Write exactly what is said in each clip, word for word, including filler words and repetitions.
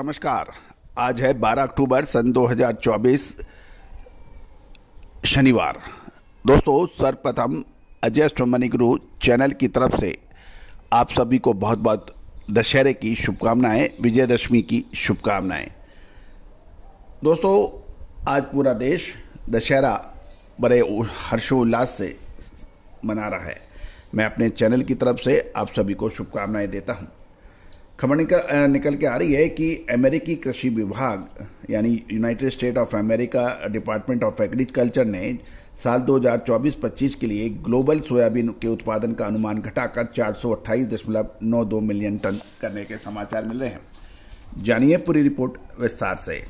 नमस्कार। आज है बारह अक्टूबर सन दो हज़ार चौबीस शनिवार। दोस्तों, सर्वप्रथम अजय एस्ट्रोमनी गुरु चैनल की तरफ से आप सभी को बहुत बहुत दशहरे की शुभकामनाएं, विजयदशमी की शुभकामनाएं। दोस्तों, आज पूरा देश दशहरा बड़े हर्षोल्लास से मना रहा है। मैं अपने चैनल की तरफ से आप सभी को शुभकामनाएं देता हूं। खबर निकल निकल के आ रही है कि अमेरिकी कृषि विभाग यानी United State of America Department of Agriculture ने साल दो हज़ार चौबीस पच्चीस के लिए ग्लोबल सोयाबीन के उत्पादन का अनुमान घटाकर चार सौ अट्ठाईस दशमलव नौ दो मिलियन टन करने के समाचार मिल रहे हैं। जानिए पूरी रिपोर्ट विस्तार से।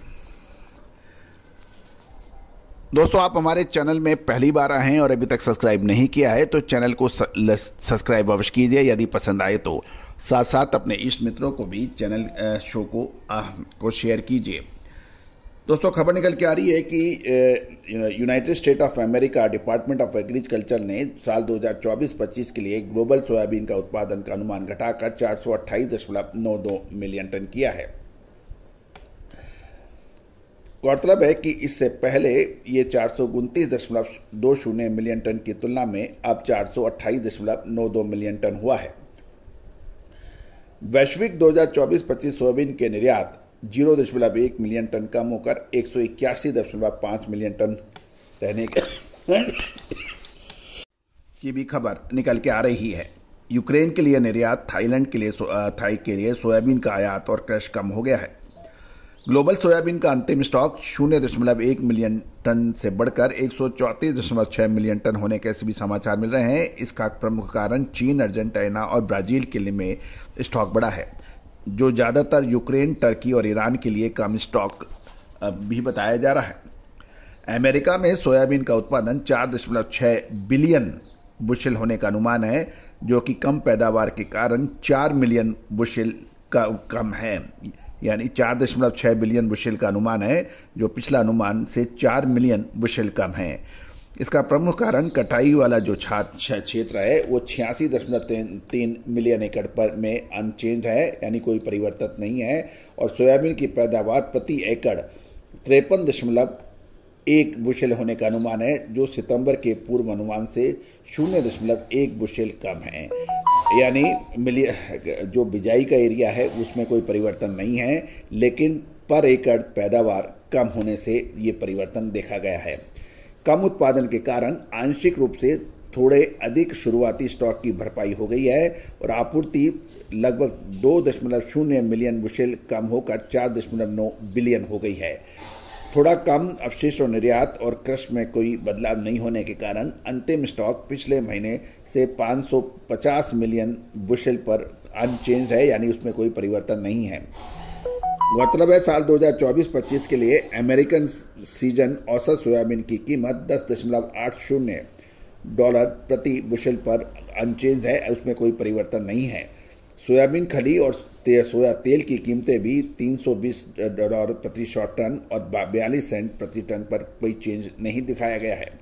दोस्तों, आप हमारे चैनल में पहली बार आए हैं और अभी तक सब्सक्राइब नहीं किया है तो चैनल को सब्सक्राइब अवश्य कीजिए। यदि पसंद आए तो साथ साथ अपने इष्ट मित्रों को भी चैनल शो को आ, को शेयर कीजिए। दोस्तों, खबर निकल के आ रही है कि United State of America Department of Agriculture ने साल दो हज़ार चौबीस पच्चीस के लिए ग्लोबल सोयाबीन का उत्पादन का अनुमान घटाकर चार सौ अट्ठाईस दशमलव नौ दो मिलियन टन किया है। गौरतलब है कि इससे पहले ये चार सौ उनतीस दशमलव दो शून्य मिलियन टन की तुलना में अब चार सौ अट्ठाईस दशमलव नौ दो मिलियन टन हुआ है। वैश्विक दो हज़ार चौबीस पच्चीस सोयाबीन के निर्यात जीरो दशमलव एक मिलियन टन कम होकर एक सौ इक्यासी दशमलव पाँच मिलियन टन रहने की भी खबर निकल के आ रही है। यूक्रेन के लिए निर्यात, थाईलैंड के लिए थाई के लिए सोयाबीन का आयात और क्रश कम हो गया है। ग्लोबल सोयाबीन का अंतिम स्टॉक शून्य दशमलव एक मिलियन टन से बढ़कर एक सौ चौंतीस दशमलव छह मिलियन टन होने के भी समाचार मिल रहे हैं। इसका प्रमुख कारण चीन, अर्जेंटीना और ब्राजील के लिए में स्टॉक बढ़ा है, जो ज़्यादातर यूक्रेन, टर्की और ईरान के लिए कम स्टॉक भी बताया जा रहा है। अमेरिका में सोयाबीन का उत्पादन चार दशमलव छह बिलियन बुशेल होने का अनुमान है, जो कि कम पैदावार के कारण चार मिलियन बुशेल का कम है। यानी चार दशमलव छह बिलियन बुशेल का अनुमान है, जो पिछला अनुमान से चार मिलियन बुशेल कम है। इसका प्रमुख कारण कटाई वाला जो क्षेत्र है वो छियासी दशमलव तीन मिलियन एकड़ पर में अनचेंज है, यानी कोई परिवर्तन नहीं है। और सोयाबीन की पैदावार प्रति एकड़ तिरपन दशमलव एक बुशेल होने का अनुमान है, जो सितंबर के पूर्व अनुमान से शून्य दशमलव एक बुशेल कम है। यानी जो बिजाई का एरिया है उसमें कोई परिवर्तन नहीं है, लेकिन पर एकड़ पैदावार कम होने से ये परिवर्तन देखा गया है। कम उत्पादन के कारण आंशिक रूप से थोड़े अधिक शुरुआती स्टॉक की भरपाई हो गई है और आपूर्ति लगभग दो दशमलव शून्य मिलियन बुशेल कम होकर चार दशमलव नौ बिलियन हो गई है। थोड़ा कम अवशिष्ट और निर्यात और क्रश में कोई बदलाव नहीं होने के कारण अंतिम स्टॉक पिछले महीने से पाँच सौ पचास मिलियन बुशेल पर अनचेंज है, यानी उसमें कोई परिवर्तन नहीं है। गौरतलब है साल दो हज़ार चौबीस पच्चीस के लिए अमेरिकन सीजन औसत सोयाबीन की कीमत दस दशमलव आठ शून्य डॉलर प्रति बुशेल पर अनचेंज है, उसमें कोई परिवर्तन नहीं है। सोयाबीन खली और सोया तेल की कीमतें भी तीन सौ बीस डॉलर प्रति शॉर्ट टन और बयालीस सेंट प्रति टन पर कोई चेंज नहीं दिखाया गया है।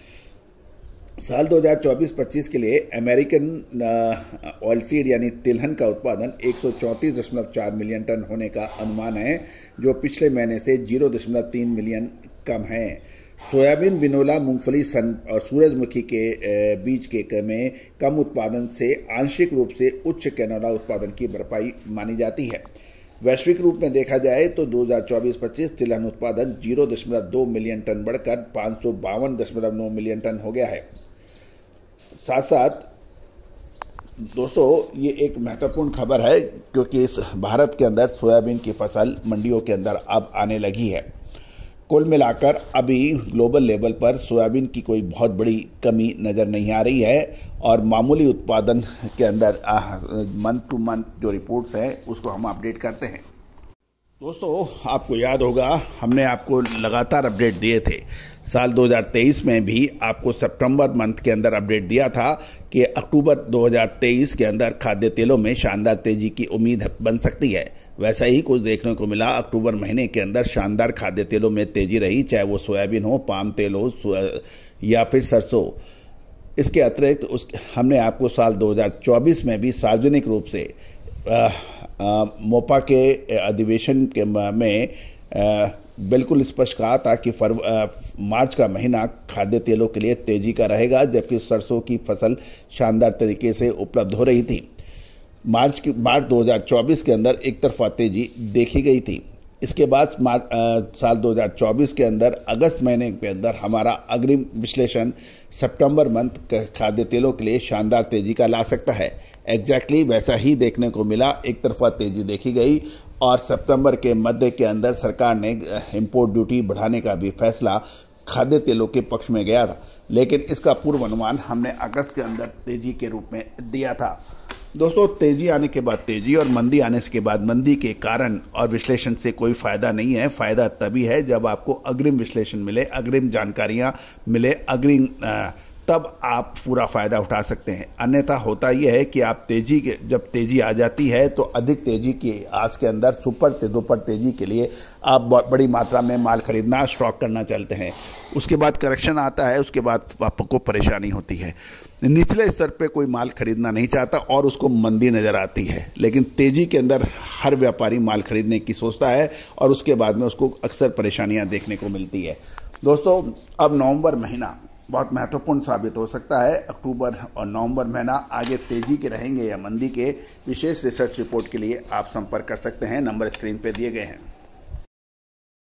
साल दो हज़ार चौबीस पच्चीस के लिए अमेरिकन ऑयलसीड यानी तिलहन का उत्पादन एक सौ चौंतीस दशमलव चार मिलियन टन होने का अनुमान है, जो पिछले महीने से जीरो दशमलव तीन मिलियन कम है। सोयाबीन, बिनोला, मूंगफली, सन और सूरजमुखी के बीज के में कम उत्पादन से आंशिक रूप से उच्च कैनोला उत्पादन की भरपाई मानी जाती है। वैश्विक रूप में देखा जाए तो दो हज़ार चौबीस पच्चीस तिलहन उत्पादन जीरो दशमलव दो मिलियन टन बढ़कर पाँच सौ बावन दशमलव नौ मिलियन टन हो गया है। साथ साथ दोस्तों, ये एक महत्वपूर्ण खबर है क्योंकि इस भारत के अंदर सोयाबीन की फसल मंडियों के अंदर अब आने लगी है। कुल मिलाकर अभी ग्लोबल लेवल पर सोयाबीन की कोई बहुत बड़ी कमी नज़र नहीं आ रही है और मामूली उत्पादन के अंदर मंथ टू मंथ जो रिपोर्ट्स हैं उसको हम अपडेट करते हैं। दोस्तों, आपको याद होगा हमने आपको लगातार अपडेट दिए थे। साल दो हज़ार तेईस में भी आपको सितंबर मंथ के अंदर अपडेट दिया था कि अक्टूबर दो हज़ार तेईस के अंदर खाद्य तेलों में शानदार तेजी की उम्मीद बन सकती है। वैसा ही कुछ देखने को मिला। अक्टूबर महीने के अंदर शानदार खाद्य तेलों में तेजी रही, चाहे वो सोयाबीन हो, पाम तेल हो या फिर सरसों। इसके अतिरिक्त उस हमने आपको साल दो हज़ार चौबीस में भी सार्वजनिक रूप से मोपा के अधिवेशन के में आ, बिल्कुल स्पष्ट कहा था कि फरव मार्च का महीना खाद्य तेलों के लिए तेजी का रहेगा, जबकि सरसों की फसल शानदार तरीके से उपलब्ध हो रही थी। मार्च की मार्च दो हज़ार चौबीस के अंदर एक तरफा तेजी देखी गई थी। इसके बाद मार्च साल दो हज़ार चौबीस के अंदर अगस्त महीने के अंदर हमारा अग्रिम विश्लेषण सितंबर मंथ खाद्य तेलों के लिए शानदार तेजी का ला सकता है। एग्जैक्टली वैसा ही देखने को मिला, एक तरफा तेजी देखी गई और सितंबर के मध्य के अंदर सरकार ने इंपोर्ट ड्यूटी बढ़ाने का भी फैसला खाद्य तेलों के पक्ष में गया था, लेकिन इसका पूर्व अनुमान हमने अगस्त के अंदर तेजी के रूप में दिया था। दोस्तों, तेजी आने के बाद तेजी और मंदी आने के बाद मंदी के कारण और विश्लेषण से कोई फायदा नहीं है। फायदा तभी है जब आपको अग्रिम विश्लेषण मिले, अग्रिम जानकारियां मिले, अग्रिम तब आप पूरा फायदा उठा सकते हैं। अन्यथा होता यह है कि आप तेजी के जब तेजी आ जाती है तो अधिक तेजी की आज के अंदर सुपर ते दुपर तेजी के लिए आप बड़ी मात्रा में माल खरीदना, स्टॉक करना चलते हैं। उसके बाद करेक्शन आता है, उसके बाद आपको परेशानी होती है। निचले स्तर पे कोई माल खरीदना नहीं चाहता और उसको मंदी नजर आती है, लेकिन तेजी के अंदर हर व्यापारी माल खरीदने की सोचता है और उसके बाद में उसको अक्सर परेशानियां देखने को मिलती है। दोस्तों, अब नवंबर महीना बहुत महत्वपूर्ण साबित हो सकता है। अक्टूबर और नवंबर महीना आगे तेजी के रहेंगे या मंदी के, विशेष रिसर्च रिपोर्ट के लिए आप संपर्क कर सकते हैं। नंबर स्क्रीन पे दिए गए हैं।